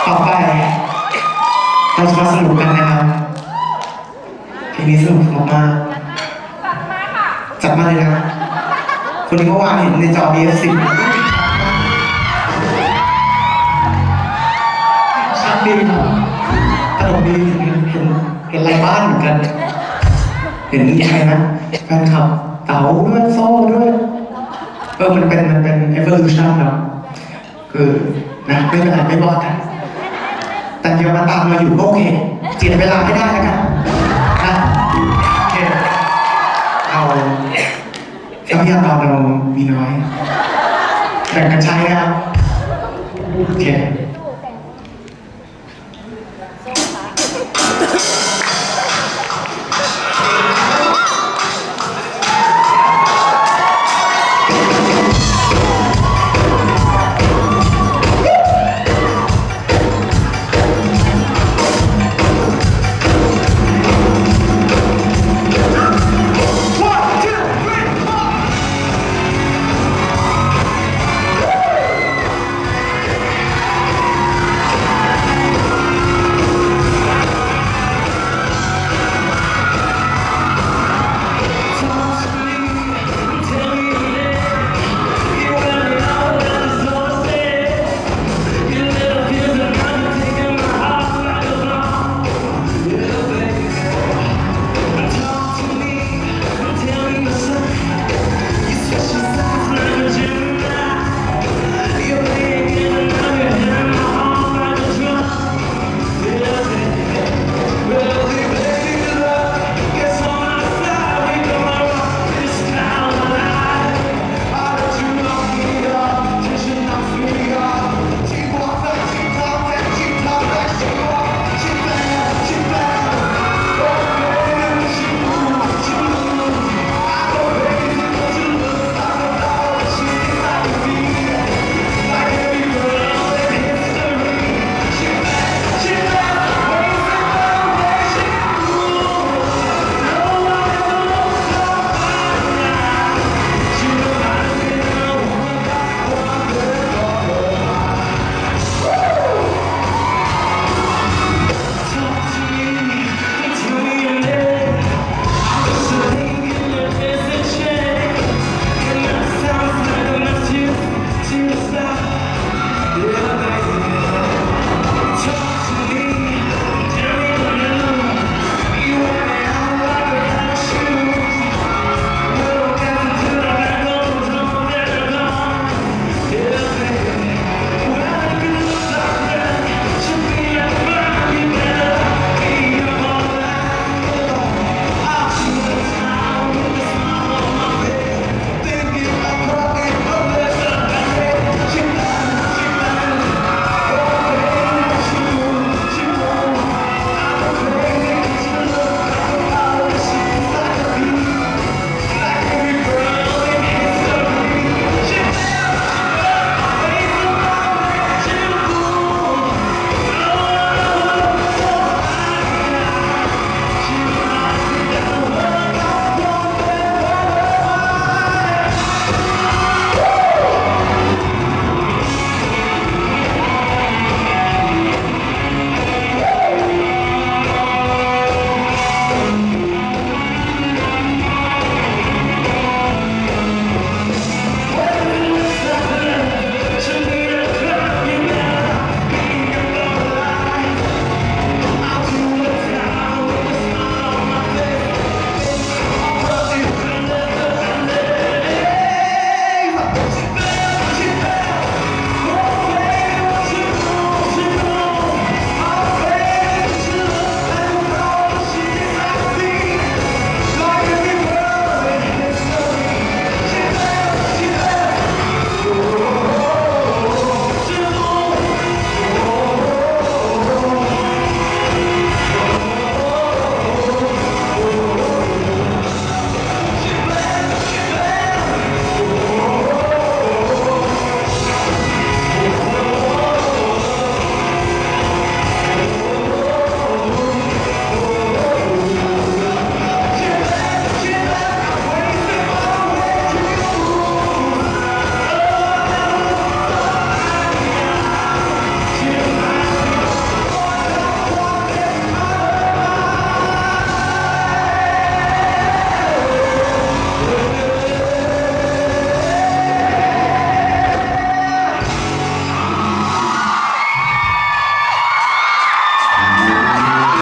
ต่อไปเราจะมาสรุปกันนะครับเพลงนี้สนุกมากจัดมาเลยนะคนนี้เมื่อวานเห็นในจอ BF10 ชัดดีตลกดีเห็นอะไรบ้านเหมือนกันเห็นใครนะแฟนคลับเต๋าด้วยโซ่ด้วยมันเป็น evolution เนาะคือนะไม่เป็นไรไม่บอดกันแต่เดี๋ยวมาตามเราอยู่ก็โอเคเจียดเวลาให้ได้แล้วกันนะโอเคเอาทรัพยากรเรามีน้อยแบ่งกันใช้นะครับโอเค